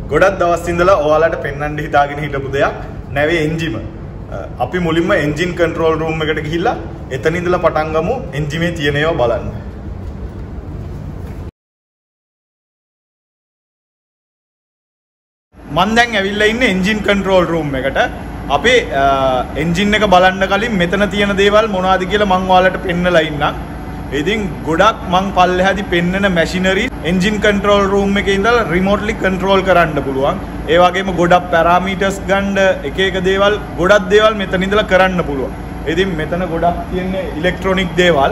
ගොඩක් දවස් ඉඳලා ඔයාලට පෙන්වන්න හිතාගෙන හිටපු දෙයක් නැවේ එන්ජිම. අපි මුලින්ම එන්ජින් කන්ට්‍රෝල් රූම් එකට ගිහිල්ලා එතන ඉඳලා පටන් ගමු එන්ජිමේ තියෙන ඒවා බලන්න. මම දැන් ඇවිල්ලා ඉන්නේ එන්ජින් කන්ට්‍රෝල් රූම් එකට. අපේ එන්ජින් එක බලන්න කලින් මෙතන තියෙන දේවල් මොනවද කියලා මම ඔයාලට පෙන්නලා ඉන්නම්. ඉතින් ගොඩක් මං පල්ලෙහාදී පෙන්නන මැෂිනරි එන්ජින් කන්ට්‍රෝල් රූම් එකේ ඉඳලා රිමෝට්ලි කන්ට්‍රෝල් කරන්න පුළුවන්. ඒ වගේම ගොඩක් පැරාමීටර්ස් ගන්න එක එක දේවල් ගොඩක් දේවල් මෙතන ඉඳලා කරන්න පුළුවන්. ඉතින් මෙතන ගොඩක් තියෙන්නේ ඉලෙක්ට්‍රොනික දේවල්.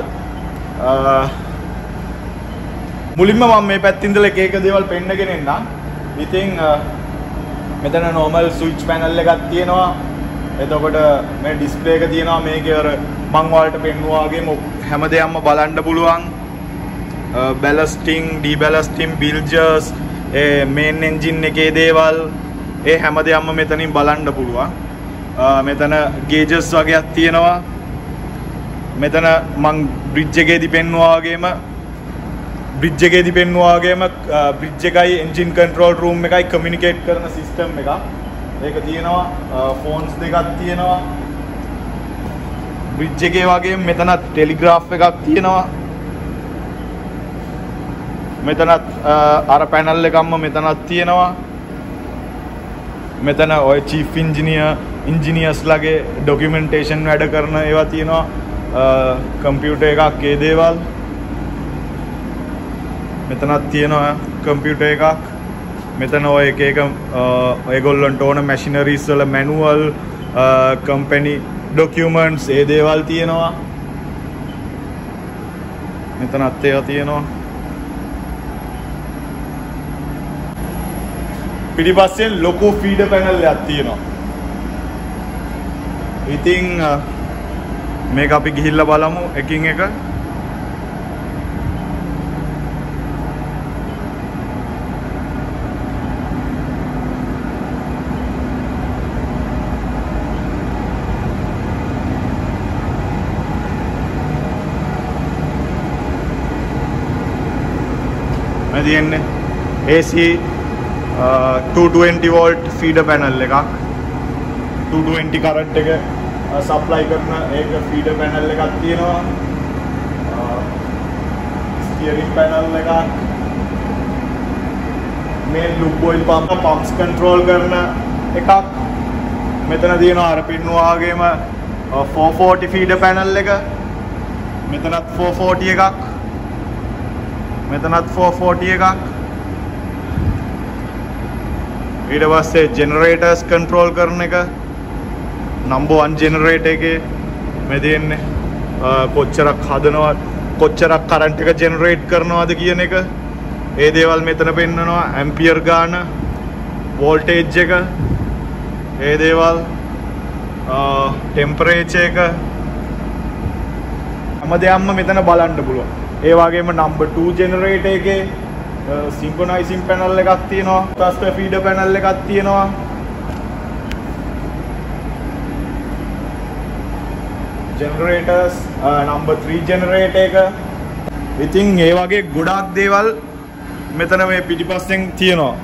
මුලින්ම මම මේ පැත්තේ ඉඳලා එක එක දේවල් පෙන්නගෙන එන්නම්. ඉතින් මෙතන normal switch panel එකක් තියෙනවා. එතකොට මේ ඩිස්ප්ලේ එක තියෙනවා. මේකේ අර මං ඔයාලට පෙන්නුවා වගේම හැමදේම බලන්න පුළුවන්. බැලස්ටිං, ඩීබැලස්ටිං, බිල්ජර්ස්, මේන් එන්ජින් එකේ දේවල් ඒ හැමදේම මෙතනින් බලන්න පුළුවන්. මෙතන ගේජස් වගේක් තියෙනවා. මෙතන මං බ්‍රිජ් එකේදී පෙන්නුවා වගේම බ්‍රිජ් එකයි එන්ජින් කන්ට්‍රෝල් රූම් එකයි කමියුනිකේට් කරන සිස්ටම් එකක්. ඒක තියෙනවා. ෆෝන්ස් දෙකක් තියෙනවා. බ්‍රිජ් එකේ වගේම මෙතන ටෙලිග්‍රාෆ් එකක් තියෙනවා. මෙතනත් අර පැනල් එකක්ම මෙතනත් තියෙනවා. මෙතන ඔය චීෆ් ඉන්ජිනියර්ස් ලගේ ඩොකියුමන්ටේෂන් වැඩ කරන ඒවා තියෙනවා. කම්පියුටර් එකක් ඒ දේවල්. මෙතනත් තියෙනවා කම්පියුටර් එකක්. මෙතන ඔය එක එක ඔයගොල්ලන්ට ඕන මැෂිනරිස් වල මැනුවල්, කම්පැනි ඩොකියුමන්ට්ස් ඒ දේවල් තියෙනවා. මෙතනත් ඒවා තියෙනවා. පිටිපස්සෙන් ලොකු ෆීඩර් පැනල් එකක් තියෙනවා. ඉතින් මේක අපි ගිහිල්ලා බලමු එකින් එක. තියෙන්නේ AC 220 volt feeder panel එකක්. 220 current එක supply කරන ඒක feeder panel එකක් තියෙනවා. steering panel එකක්. main loop oil pumps control කරන එකක්. මෙතන තියෙනවා අර පින්නුවා වගේම 440 feeder panel එක. මෙතනත් 440 එකක්. මෙතනත් 440 එකක්. ඊට පස්සේ ජෙනරේටර්ස් කන්ට්‍රෝල් කරන එක. නම්බර් 1 ජෙනරේටර් එකේ මේ තියෙන්නේ කොච්චරක් හදනවද, කොච්චරක් කරන්ට් එක ජෙනරේට් කරනවද කියන එක. ඒ දේවල් මෙතන පෙන්නනවා. ඇම්පියර් ගාන, වෝල්ටේජ් එක, ඒ දේවල්, ටෙම්පරේචර් එක හැමදේම මෙතන බලන්න පුළුවන්. ඒ වගේම නම්බර් 2 ජෙනරේටර් එකේ සින්ක්‍රොනයිසින් පැනල් එකක් තියෙනවා. ට්‍රස්ටර් ෆීඩර් පැනල් එකක් තියෙනවා. ජෙනරේටර්ස් නම්බර් 3 ජෙනරේටර් එක. ඉතින් ඒ වගේ ගොඩාක් දේවල් මෙතන මේ පිටිපස්සෙන් තියෙනවා.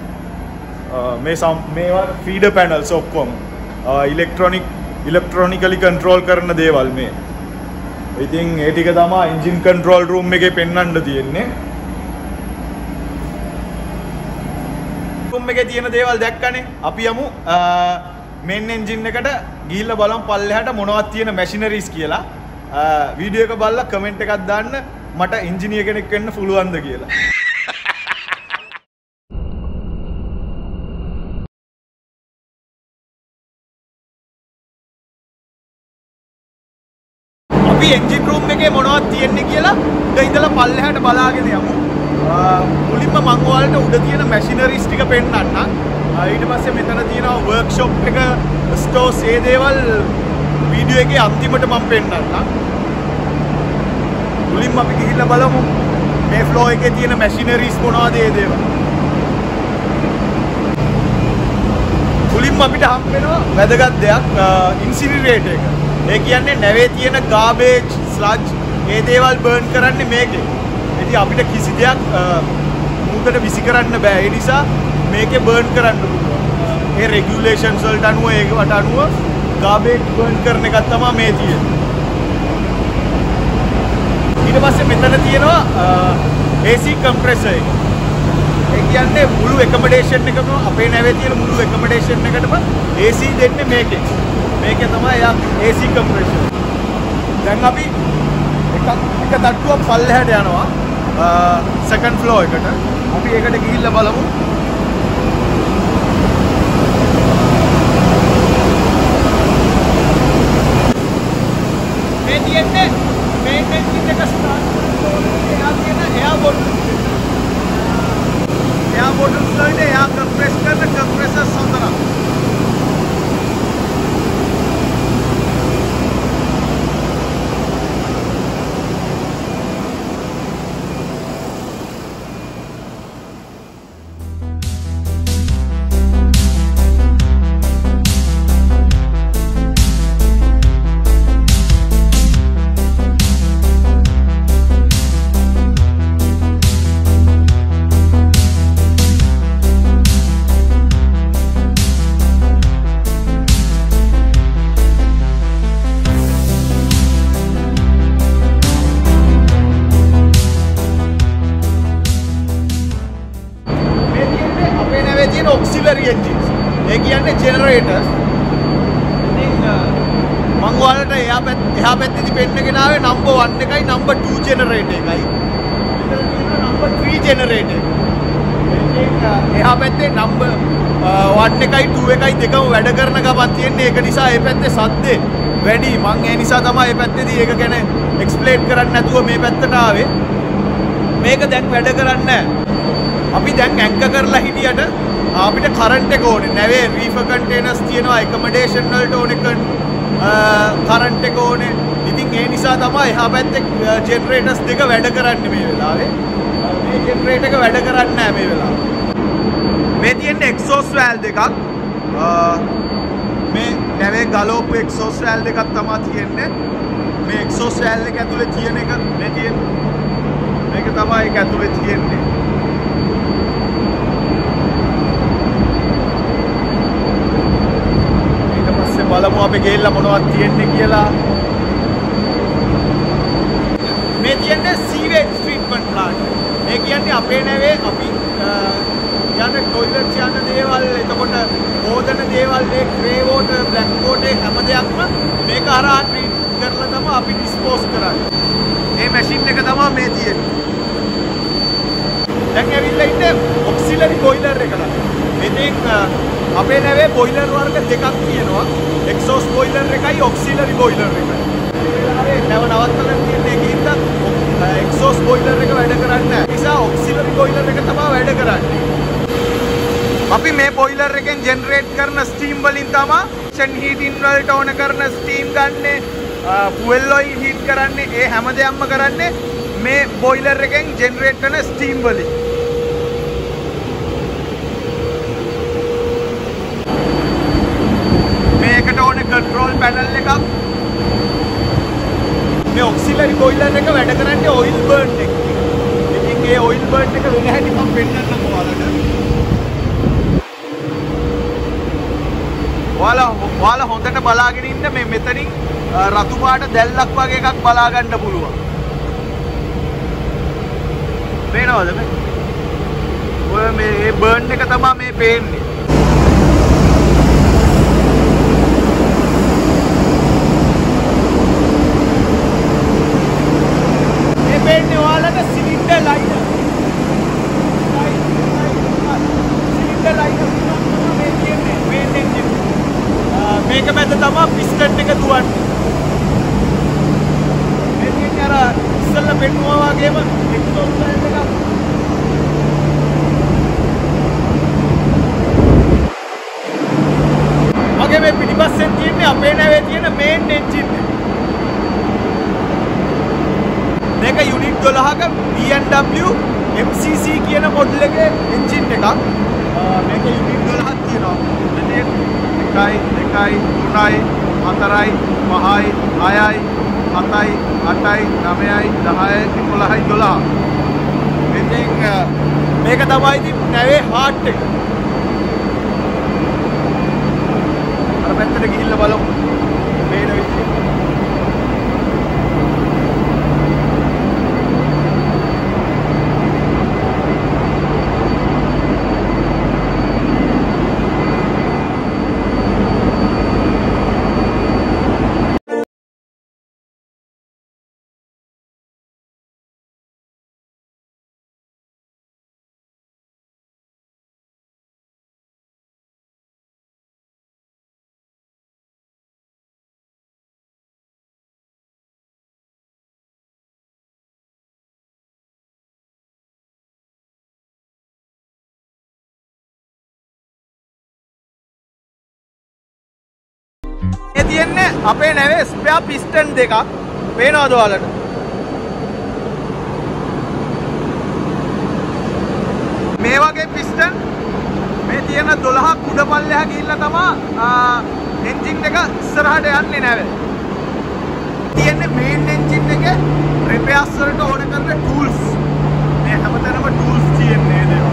මේවා ෆීඩර් පැනල්ස් ඔක්කොම ඉලෙක්ට්‍රොනිකලි කන්ට්‍රෝල් කරන දේවල් මේ. ඉතින් ඒ ටික තමයි එන්ජින් කන්ට්‍රෝල් රූම් එකේ පෙන්වන්න තියෙන්නේ. රූම් එකේ තියෙන දේවල් දැක්කනේ. අපි යමු මේන් එන්ජින් එකට ගිහිල්ලා බලමු පල්ලෙහාට මොනවද තියෙන මැෂිනරිස් කියලා. වීඩියෝ එක බලලා කමෙන්ට් එකක් දාන්න මට එන්ජිනියර් කෙනෙක් වෙන්න පුළුවන්ද කියලා. අපි එන්ජින් රූම් එකේ මොනවද තියෙන්නේ කියලා ඉඳලා පල්ලෙහාට බලාගෙන යමු. මුලින්ම මම ඔයාලට උඩ තියෙන මැෂිනරිස් ටික පෙන්නන්නම්. ඊට පස්සේ මෙතන තියෙනවා වර්ක්ෂොප් එක, ස්ටෝර්ස් ඒ දේවල් වීඩියෝ එකේ අන්තිමට මම පෙන්නන්නම්. මුලින්ම අපි ගිහිල්ලා බලමු මේ ෆ්ලෝ එකේ තියෙන මැෂිනරිස් මොනවද ඒ දේවල්. මුලින්ම අපිට හම් වෙනවා වැදගත් දෙයක් ඉන්සිනරේටර් එක. ඒ කියන්නේ නැවේ තියෙන ගාබේජ්, ස්ලජ් ඒ දේවල් බර්න් කරන්නේ මේකේ. ඉතින් අපිට කිසි දෙයක් මුහුදට විසි කරන්න බෑ. ඒ නිසා මේකේ බර්න් කරන්න පුළුවන්. ඒ රෙගියුලේෂන්ස් වලට අනුව ඒකට අනුව ගාබේජ් බර්න් කරන එකක් තමයි මේ තියෙන්නේ. ඊට පස්සේ මෙතන තියෙනවා AC compressor එක. ඒ කියන්නේ මුළු accommodation එකම අපේ නැවේ තියෙන මුළු accommodation එකටම AC දෙන්නේ මේකෙන්. මේකේ තමයි යා AC compressor. දැන් අපි එක තට්ටුවක් පල්ලෙහාට යනවා second floor එකට. අපි ඒකට ගිහිල්ලා බලමු. මේ තියෙන්නේ මේන් එන්ජින් එක ස්ටාර්ට් කරනකොට එයා තියෙන එයා බොටල්ස්. එයා බොටල්ස් වලට එයා කම්ප්‍රෙස් කරන කම්ප්‍රෙසර්ස් හතරක්. Auxiliary engines. ඒ කියන්නේ generators. ඉතින් මම ඔයාලට එහා පැත්තේදී පෙන්නගෙන ආවේ number 1 එකයි number 2 generator එකයි. මෙතන තියෙනවා number 3 generator එක. ඉතින් එහා පැත්තේ number 1 එකයි 2 එකයි දෙකම වැඩ කරන ගමන් තියෙන්නේ. ඒක නිසා මේ පැත්තේ සද්දේ වැඩි. මම ඒ නිසා තමයි මේ පැත්තේදී ඒක ගැන explain කරන්න නැතුව මේ පැත්තට ආවේ. මේක දැන් වැඩ කරන්නේ නැහැ. අපි දැන් ඇංකර් කරලා හිටියට අපිට කරන්ට් එක ඕනේ. නැවේ රීෆර් කන්ටේනර්ස් තියෙනවා, ඇකොමඩේෂන් වලට ඕනේ කරන්ට් එක ඕනේ. ඉතින් ඒ නිසා තමයි එහා පැත්තේ ජෙනරේටර්ස් දෙක වැඩ කරන්නේ මේ වෙලාවේ. මේ ජෙනරේටර් එක වැඩ කරන්නේ නැහැ මේ වෙලාවේ. මේ තියෙන්නේ එක්සෝස්ට් වැල් දෙකක්. මේ නැවේ ගලවපු එක්සෝස්ට් වැල් දෙකක් තමයි තියෙන්නේ. මේ එක්සෝස්ට් වැල් එක ඇතුලේ තියෙන එක මේ තියෙන්නේ. මේක තමයි ඒක ඇතුලේ තියෙන්නේ. බලමු අපි ගිහිල්ලා මොනවද තියෙන්නේ කියලා. මේ කියන්නේ සීවේජ් ට්‍රීට්මන්ට් ප්ලාන්ට්. ඒ කියන්නේ අපේ නැවේ අපි යන ටොයිලට් යන දේවල්, එතකොට හොදන දේවල්, මේ ග්‍රේ වෝටර්, බ්ලැක් වෝටර් හැම දෙයක්ම මේක හරහා ට්‍රීට් කරලා තමයි අපි ඩිස්පෝස් කරන්නේ. මේ මැෂින් එක තමයි මේ තියෙන්නේ. දැන් ඇවිල්ලා ඉන්නේ ඔක්සිලරි බොයිලර් එකට. ඉතින් අපේ නැවේ බොයිලර් වර්ග දෙකක් තියෙනවා. එක්සෝස් බොයිලර් එකයි ඔක්සිලරි බොයිලර් එකයි. ඒ නැව නවත්තලා තියෙන එකකින්ද එක්සෝස් බොයිලර් එක වැඩ කරන්නේ නැහැ. ඒ නිසා ඔක්සිලරි බොයිලර් එක තමයි වැඩ කරන්නේ. අපි මේ බොයිලර් එකෙන් ජෙනරේට් කරන ස්ටීම් වලින් තමයි ෂන් හීටින් වලට ඕන කරන ස්ටීම් ගන්නෙ, ෆුවල් ඔයිල් හීට් කරන්නේ, ඒ හැම දෙයක්ම කරන්නේ මේ බොයිලර් එකෙන් ජෙනරේට් කරන ස්ටීම් වලින්. මේකට ඕනේ කන්ට්‍රෝල් පැනල් එකක්. මේ ඔක්සිලරි බොයිලර් එක වැඩ කරන්නේ ඔයිල් බර්න් එකකින්. ඉතින් ඒ ඔයිල් බර්න් එක වෙන හැටි මම පෙන්නන්නම් ඔයාලට. ඔයාලා හොඳට බලාගෙන ඉන්න. මේ මෙතනින් රතු පාට දැල්ලක් වගේ එකක් බලා ගන්න පුළුවන්. පේනවද මේ? ඔය මේ බර්න් එක තමයි මේ පේන්නේ. Cylinder liner. සිලින්ඩර් ලයිනර් මේ කියන්නේ මේන් එන්ජින්. මේක මැද තමයි පිස්ටන් එක දුවන්නේ. මේ කියන්නේ අර ඉස්සෙල්ලා පෙන්නුවා වගේම එක්සෝස්ට් වැල් එකක්. මගේ මේ පිටිපස්සෙන් තියෙන්නේ අපේ නැවේ තියෙන මේන් එන්ජින් එක. මේක යුනිට් 12ක BMW MCC කියන මොඩල් එකේ එන්ජින් එකක්. මේක යුනිට් 12ක් තියෙනවා. මෙතන 1 2 3 4 5 6යි 7යි 8යි 9යි 10යි 11යි 12. ඉතින් මේක තමයි ඉතින් නැවේ හાર્ට් එක. අර පැත්තට ගිහිල්ලා බලමු. මේන විදියට. මේ තියන්නේ අපේ නැවේ ස්පෙයා පිස්ටන් දෙකක් පේනවද ඔයාලට? මේ වගේ පිස්ටන් මේ තියෙන 12ක් උඩ පල්ලෙහා ගිහිල්ලා තමයි එන්ජින් එක ඉස්සරහට යන්නේ නැවේ. තියෙන්නේ මේන් එන්ජින් එකේ රිපෙයාර්ස් වලට ඕන කරන ටූල්ස්. මේ හැමතැනම ටූල්ස් තියෙන්නේ නේද?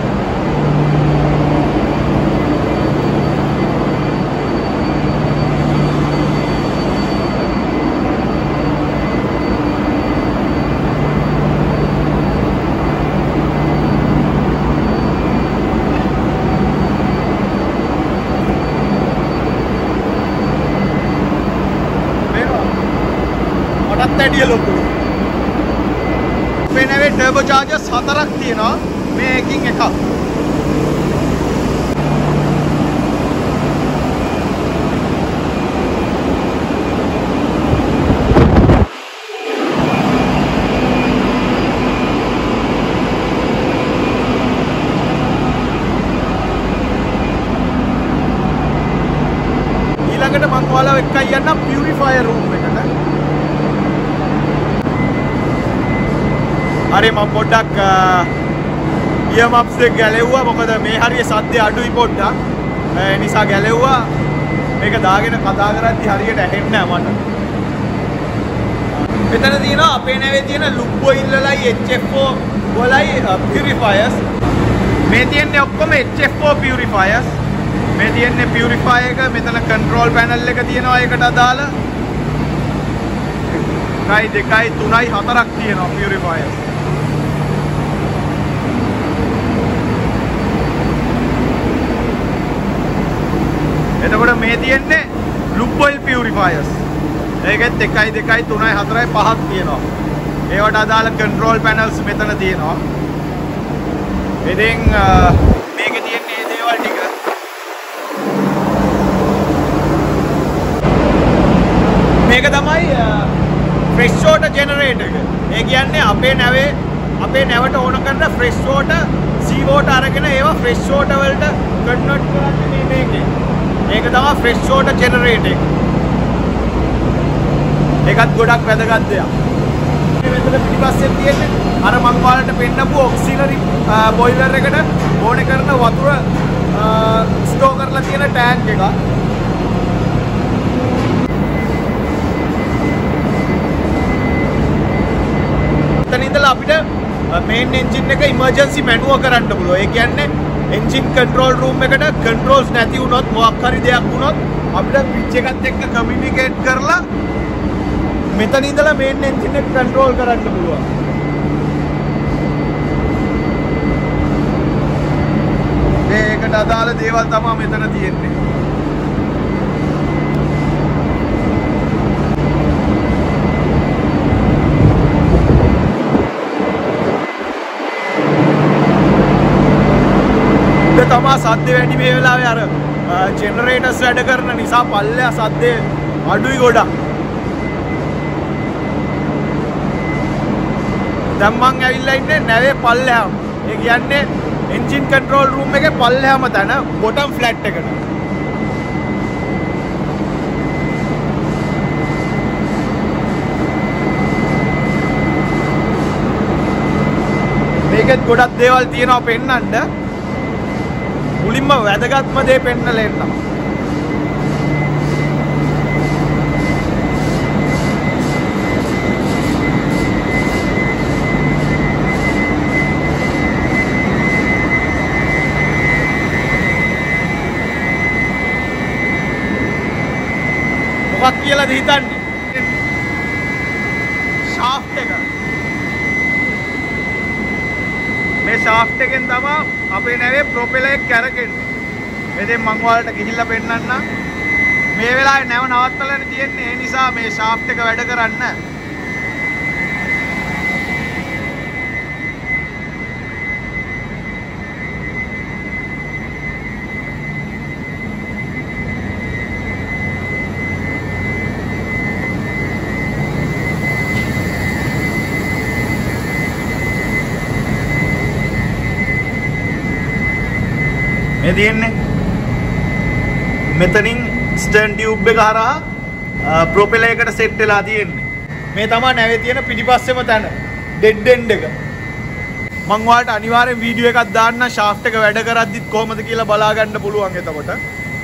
වැඩිය ලොකු. මේ නැවේ ටර්බෝ චාර්ජර්ස් 4ක් තියෙනවා. මේ එකකින් එකක්. ඊළඟට මම ඔයාලව එක්කයි යන්න පියුරිෆයර් රූම් එකට. හරි මම පොඩ්ඩක් ඉයර්මප්ස් එක ගැලෙව්වා. මොකද මේ හරිය සද්දය අඩුයි පොඩ්ඩක්. ඒ නිසා ගැලෙව්වා. මේක දාගෙන කතා කරද්දි හරියට ඇහෙන්නේ නැහැ මට. මෙතන තියෙනවා අපේ නැවේ තියෙන ලුක් බොයිල් වලයි HFO වලයි පියුරිෆයර්ස්. මේ තියෙන්නේ ඔක්කොම HFO පියුරිෆයර්ස්. මේ තියෙන්නේ පියුරිෆයර් එක. මෙතන කන්ට්‍රෝල් පැනල් එක තියෙනවා ඒකට අදාළ. 1 2 3 4ක් තියෙනවා පියුරිෆයර්ස්. එතකොට මේ තියෙන්නේ ලුක් බොයිල් පියුරිෆයර්ස්. ඒකෙත් 1 2 3 4 5ක් තියෙනවා. ඒවට අදාළ කන්ට්‍රෝල් පැනල්ස් මෙතන තියෙනවා. ඉතින් මේකේ තියෙන මේ දේවල් ටික මේක තමයි ෆ්‍රෙෂ් වෝටර් ජෙනරේටර් එක. ඒ කියන්නේ අපේ නැවට ඕන කරන ෆ්‍රෙෂ් වෝටර් සී වෝටර් අරගෙන ඒවා ෆ්‍රෙෂ් වෝටර් වලට කන්වර්ට් කරන්නේ මේකේ. මේක තමයි ෆ්‍රෙෂ් වෝටර් ජෙනරේටර් එක. ඒකත් ගොඩක් වැදගත් දෙයක්. මේ මෙතන පිටිපස්සෙන් තියෙන්නේ අර මම ඔයාලට පෙන්නපු ඔක්සිලරි බොයිලර් එකට ඕනේ කරන වතුර ස්ටෝර් කරලා තියෙන ටැංක් එක. එතන ඉඳලා අපිට මේන් එන්ජින් එක ඉමර්ජන්සි මැනුවර් කරන්න පුළුවන්. ඒ කියන්නේ එන්ජින් කන්ට්‍රෝල් රූම් එකට කන්ට්‍රෝල්ස් නැති වුණොත් මොකක් හරි දෙයක් වුණොත් අපිට ස්විච් එකත් එක්ක කමියුනිකේට් කරලා මෙතන ඉඳලා මේන් එන්ජින් එක කන්ට්‍රෝල් කරන්න පුළුවන්. මේකට අදාළ දේවල් තමයි මෙතන තියෙන්නේ. තමා සද්ද වැඩි මේ වෙලාවේ අර ජෙනරේටර්ස් වැඩ කරන නිසා පල්ලෙහා සද්දේ අඩුයි ගොඩක්. දැන් මං ඇවිල්ලා ඉන්නේ නැවේ පල්ලෙහාම. ඒ කියන්නේ එන්ජින් කන්ට්‍රෝල් රූම් එකේ පල්ලෙහාම තන බොටම් ෆ්ලැට් එකට. මේකෙත් ගොඩක් දේවල් තියෙනවා පෙන්නන්න. මුලින්ම වැදගත්ම දේ පෙන්නලා එන්නම්. මොකක් කියලාද හිතන්නේ? ෂාෆ්ට් එක. මේ ෂාෆ්ට් එකෙන් තමයි අපේ නැවේ ප්‍රොපෙලර් එක කැරකෙන්නේ. එතෙන් මං ඔයාලට ගිහිල්ලා පෙන්නන්නම්. මේ වෙලාවේ නැව නවත්තලානේ තියෙන්නේ. ඒ නිසා මේ ෂාෆ්ට් එක වැඩ කරන්න. මේ තියෙන්නේ මෙතනින් ස්ටර්න් ටියුබ් එක හරහා ප්‍රොපෙලර් එකට සෙට් වෙලා තියෙන්නේ. මේ තමයි නැවේ තියෙන පිටිපස්සෙම තැන ඩෙඩ් එන්ඩ් එක. මම ඔයාලට අනිවාර්යෙන් වීඩියෝ එකක් දාන්න ෂාෆ්ට් එක වැඩ කරද්දිත් කොහොමද කියලා බලා ගන්න පුළුවන් එතකොට.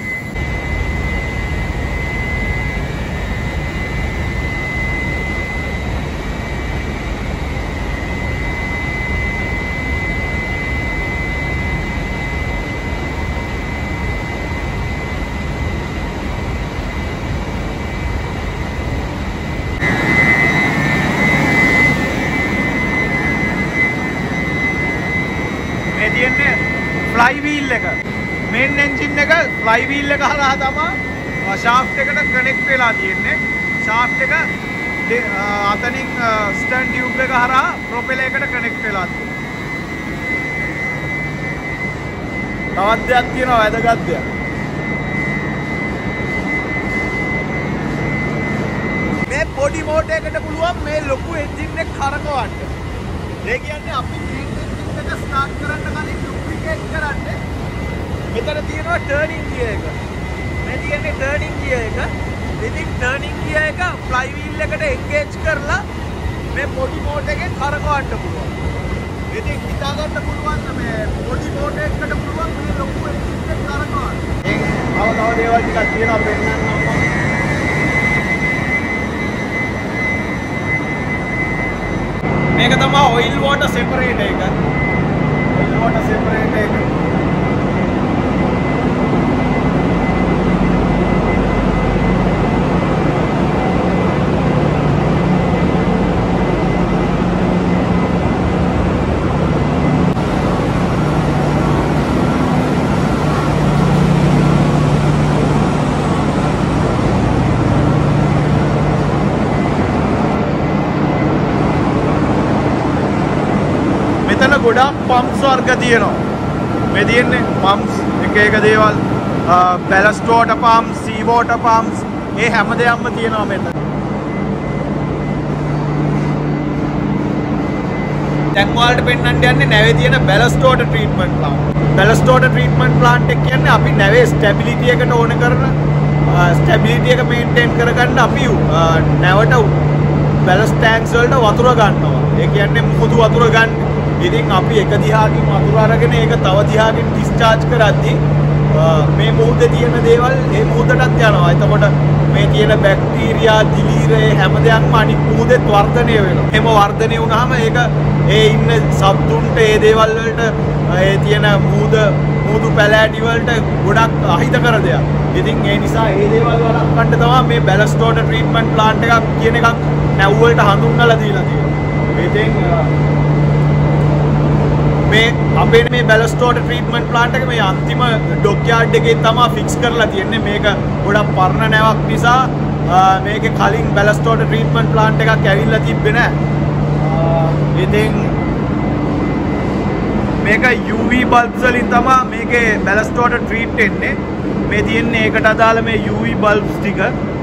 ෆ්ලයි වීල් එක මේන් එන්ජින් එක ෆ්ලයි වීල් එක හරහා තමයි ෂාෆ්ට් එකට කනෙක්ට් වෙලා තියෙන්නේ. ෂාෆ්ට් එක අතනින් ස්ටර්න් ටියුබ් එක හරහා ප්‍රොපෙලර් එකට කනෙක්ට් වෙලා තියෙනවා. තවත් දෙයක් තියෙනවා වැදගත් දෙයක්. මේ පොඩි මෝටරයකට පුළුවන් මේ ලොකු එන්ජින් එක කරකවන්න. ඒ කියන්නේ අපි මේන් එන්ජින් එක ස්ටාර්ට් කරන්න කලින් කරන්නේ මෙතන තියෙනවා ටර්නින් ගියර් එක. මේ තියෙන්නේ ටර්නින් ගියර් එක. ඉතින් ටර්නින් ගියර් එක ෆ්ලයි වීල් එකට එන්ගේජ් කරලා මේ පොඩි මෝටර් එකෙන් කරකවන්න පුළුවන්. ඉතින් හිතා ගන්න පුළුවන් මේ පොඩි මෝටර් එකකට පුළුවන් මේ ලොකු එන්ජින් එක කරකවන්න. තව දේවල් ටිකක් තියෙනවා පෙන්නන්නම් මම. මේක තමයි ඔයිල් වෝටර් සෙපරේටර් එක. water separated. ගොඩක් පම්ප්ස් වර්ග තියෙනවා. මේ තියෙන්නේ පම්ප්ස් එක දේවල් බැලස්ට් වෝටර් පම්ප්ස්, සී වෝටර් පම්ප්ස් මේ හැම දෙයක්ම තියෙනවා මෙතන. දැන් ඔයාලට පෙන්නන්න යන්නේ නැවේ තියෙන ballast water treatment plant. Ballast water treatment plant එක කියන්නේ අපි නැවේ ස්ටැබිලිටි එකට ඕන කරන ස්ටැබිලිටි එක මේන්ටේන් කරගන්න අපි නැවට බැලස්ට් ටැන්ක්ස් වලට වතුර ගන්නවා. ඒ කියන්නේ මුහුදු වතුර ගන්න. ඉතින් අපි එක දිහාකින් වතුර අරගෙන ඒක තව දිහාකින් ඩිස්චාර්ජ් කරද්දී මේ මුහුදේ තියෙන දේවල් ඒ මුහුදටත් යනවා. එතකොට මේ තියෙන බැක්ටීරියා, දිලීර හැම දෙයක්ම අනිත් මුහුදෙත් වර්ධනය වෙනවා. එහෙම වර්ධනය වුණාම ඒක ඒ ඉන්න සත්තුන්ට ඒ දේවල් වලට ඒ තියෙන මුහුදු පැලෑටි වලට ගොඩක් අහිතකර දෙයක්. ඉතින් ඒ නිසා ඒ දේවල් වළක්වන්න තමයි මේ බැලස්ට් වෝටර් ට්‍රීට්මන්ට් ප්ලාන්ට් එකක් කියන එකක් නැව් වලට හඳුන්වලා දීලා තියෙනවා. ඉතින් මේ අපේ මේ බැලස්ට් වෝටර් ට්‍රීට්මන්ට් ප්ලාන්ට් එක මේ අන්තිම ඩොක් යාඩ් එකේ තමයි ෆික්ස් කරලා තියෙන්නේ. මේක ගොඩක් පරණ නැවක් නිසා මේකේ කලින් බැලස්ට් වෝටර් ට්‍රීට්මන්ට් ප්ලාන්ට් එකක් ඇවිල්ලා තිබ්බේ නැහැ. ඉතින් මේක UV බල්බ්ස් වලින් තමයි මේකේ බැලස්ට් වෝටර් ට්‍රීට් වෙන්නේ. මේ තියෙන්නේ ඒකට අදාළ මේ UV බල්බ්ස් ටික.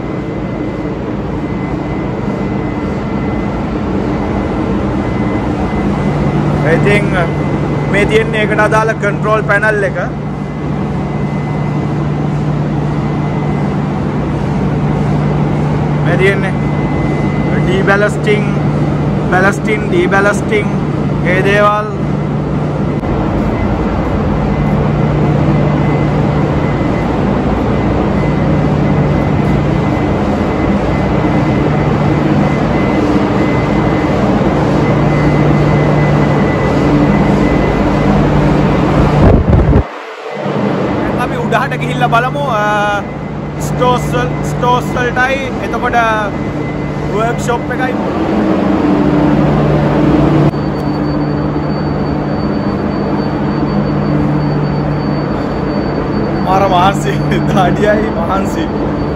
ඉතින් මේ තියෙන්නේ ඒකට අදාළ කන්ට්‍රෝල් පැනල් එක. මේ තියෙන්නේ ඩීබැලස්ටිං, බැලස්ටින්, ඩීබැලස්ටිං ඒ දේවල්. උඩහට ගිහිල්ලා බලමු ස්ටෝස් වලටයි එතකොට වර්ක්ෂොප් එකයි මාර මහන්සි දාඩියයි මහන්සි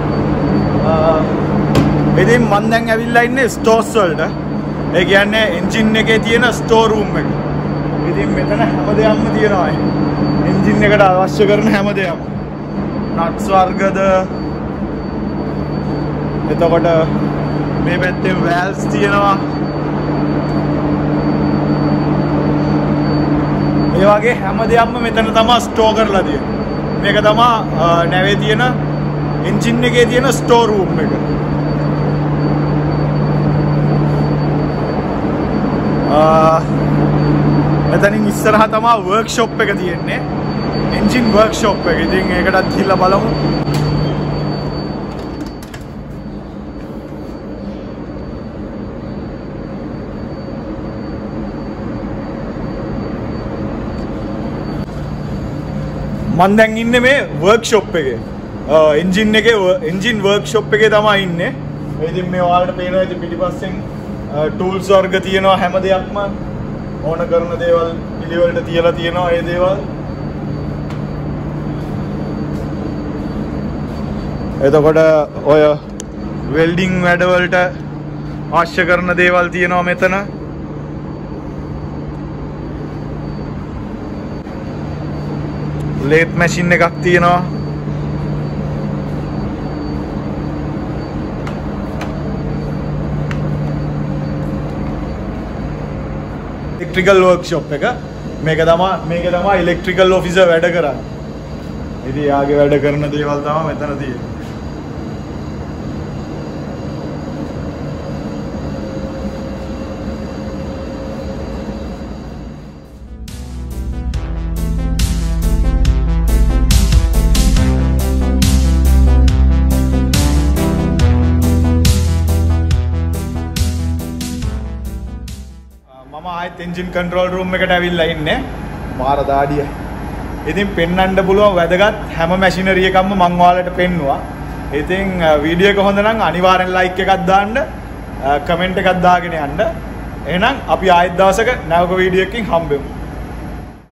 ඉතින් මම දැන් ඇවිල්ලා ඉන්නේ ස්ටෝස් වලට ඒ කියන්නේ එන්ජින් එකේ තියෙන ස්ටෝර් රූම් එක ඉතින් මෙතන හැම දෙයක්ම තියෙනවා එන්ජින් එකට අවශ්‍ය කරන හැම දෙයක්ම නට්ස් වර්ගද එතකොට මේ පැත්තේ වැල්ස් තියෙනවා ඒ වගේ හැම දෙයක්ම මෙතන තමයි ස්ටෝර් කරලා තියෙන්නේ මේක තමයි නැවේ තියෙන එන්ජින් එකේ තියෙන ස්ටෝර් රූම් එක එතනින් ඉස්සරහා තමයි වර්ක්ෂොප් එක තියෙන්නේ එන්ජින් වර්ක්ෂොප් එක. ඉතින් ඒකටත් ගිහිල්ලා බලමු. මම දැන් ඉන්නේ මේ වර්ක්ෂොප් එකේ. එන්ජින් වර්ක්ෂොප් එකේ තමයි ඉන්නේ. ඉතින් මේ ඔයාලට පේනවා ඉතින් පිටිපස්සෙන් ටූල්ස් වර්ග තියෙනවා හැම දෙයක්ම ඕන කරන දේවල් පිළිවෙලට තියලා තියෙනවා ඒ දේවල්. එතකොට ඔය වෙල්ඩින් වැඩවලට අවශ්‍ය කරන දේවල් තියෙනවා මෙතන. ලේත් මැෂින් එකක් තියෙනවා. ඉලෙක්ට්‍රිකල් වර්ක්ෂොප් එක. මේකේ තමයි ඉලෙක්ට්‍රිකල් ඔෆිසර් වැඩ කරන්නේ. ඉතින් යාගේ වැඩ කරන දේවල් තමයි මෙතන තියෙන්නේ. එන්ජින් කන්ට්‍රෝල් රූම් එකට ඇවිල්ලා ඉන්නේ මාර දාඩිය. ඉතින් පෙන්වන්න පුළුවන් වැදගත් හැම මැෂිනරි එකක්ම මම ඔයාලට පෙන්නුවා. ඉතින් වීඩියෝ එක හොඳ නම් අනිවාර්යෙන් ලයික් එකක් දාන්න, කමෙන්ට් එකක් දාගෙන යන්න. එහෙනම් අපි ආයෙත් දවසක නැවක වීඩියෝ එකකින් හම්බෙමු.